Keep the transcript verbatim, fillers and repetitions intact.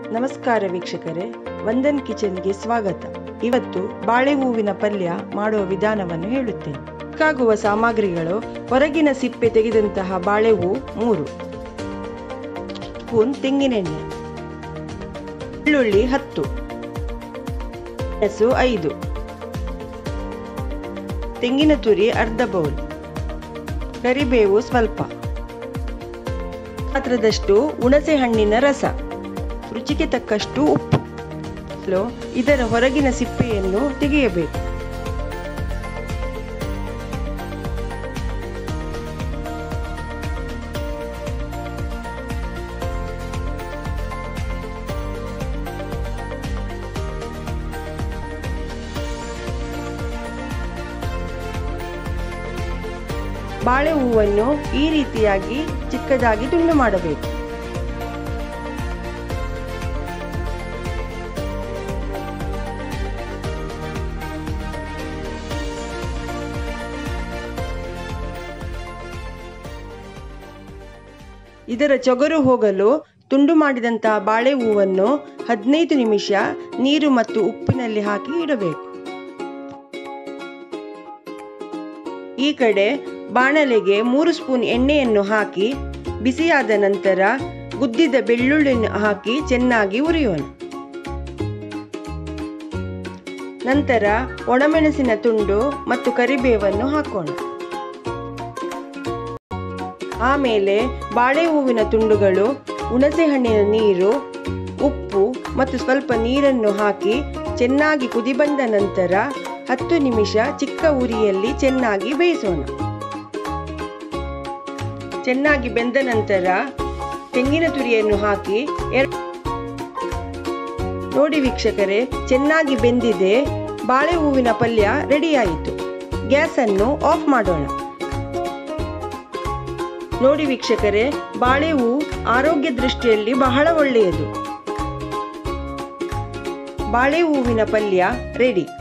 ನಮಸ್ಕಾರ ವೀಕ್ಷಕರೇ, ವಂದನ್ ಕಿಚನ್ಗೆ ಸ್ವಾಗತ. ಇವತ್ತು ಬಾಳೆ ಹೂವಿನ ಪಲ್ಯ ಮಾಡುವ ವಿಧಾನವನ್ನು ಹೇಳುತ್ತೇನೆ. ಬೇಕಾಗುವ ಸಾಮಗ್ರಿಗಳು: ಹೊರಗಿನ ಸಿಪ್ಪೆ ತೆಗೆದಂತಹ ಬಾಳೆ ಹೂ ಮೂರು, ಸ್ಪೂನ್ ತೆಂಗಿನೆಣ್ಣೆ, ಬೆಳ್ಳುಳ್ಳಿ ಹತ್ತು, ಮೆಣಸು ಐದು, ತೆಂಗಿನ ತುರಿ ಅರ್ಧ ಬೌಲ್, ಕರಿಬೇವು ಸ್ವಲ್ಪ, ಪಾತ್ರದಷ್ಟು ಹುಣಸೆ ಹಣ್ಣಿನ ರಸ, ರುಚಿಗೆ ತಕ್ಕಷ್ಟು ಉಪ್ಪು. ಇದರ ಹೊರಗಿನ ಸಿಪ್ಪೆಯನ್ನು ತೆಗೆಯಬೇಕು. ಬಾಳೆ ಹೂವನ್ನು ಈ ರೀತಿಯಾಗಿ ಚಿಕ್ಕದಾಗಿ ತುಂಡು ಮಾಡಬೇಕು. ಇದರ ಚೊಗರು ಹೋಗಲು ತುಂಡು ಮಾಡಿದಂತಹ ಬಾಳೆ ಹೂವನ್ನು ಹದಿನೈದು ನಿಮಿಷ ನೀರು ಮತ್ತು ಉಪ್ಪಿನಲ್ಲಿ ಹಾಕಿ ಇಡಬೇಕು. ಈ ಕಡೆ ಬಾಣಲೆಗೆ ಮೂರು ಸ್ಪೂನ್ ಎಣ್ಣೆಯನ್ನು ಹಾಕಿ ಬಿಸಿಯಾದ ನಂತರ ಗುದ್ದಿದ ಬೆಳ್ಳುಳ್ಳಿಯನ್ನು ಹಾಕಿ ಚೆನ್ನಾಗಿ ಹುರಿಯೋಣ. ನಂತರ ಒಣಮೆಣಸಿನ ತುಂಡು ಮತ್ತು ಕರಿಬೇವನ್ನು ಹಾಕೋಣ. ಆಮೇಲೆ ಬಾಳೆ ಹೂವಿನ ತುಂಡುಗಳು, ಹುಣಸೆ ಹಣ್ಣಿನ ನೀರು, ಉಪ್ಪು ಮತ್ತು ಸ್ವಲ್ಪ ನೀರನ್ನು ಹಾಕಿ ಚೆನ್ನಾಗಿ ಕುದಿ ಬಂದ ನಂತರ ಹತ್ತು ನಿಮಿಷ ಚಿಕ್ಕ ಉರಿಯಲ್ಲಿ ಚೆನ್ನಾಗಿ ಬೇಯಿಸೋಣ. ಚೆನ್ನಾಗಿ ಬೆಂದ ನಂತರ ತೆಂಗಿನ ತುರಿಯನ್ನು ಹಾಕಿ ನೋಡಿ ವೀಕ್ಷಕರೇ, ಚೆನ್ನಾಗಿ ಬೆಂದಿದೆ. ಬಾಳೆ ಹೂವಿನ ಪಲ್ಯ ರೆಡಿಯಾಯಿತು. ಗ್ಯಾಸ್ ಅನ್ನು ಆಫ್ ಮಾಡೋಣ. ನೋಡಿ ವೀಕ್ಷಕರೇ, ಬಾಳೆ ಹೂ ಆರೋಗ್ಯ ದೃಷ್ಟಿಯಲ್ಲಿ ಬಹಳ ಒಳ್ಳೆಯದು. ಬಾಳೆ ಹೂವಿನ ಪಲ್ಯ ರೆಡಿ.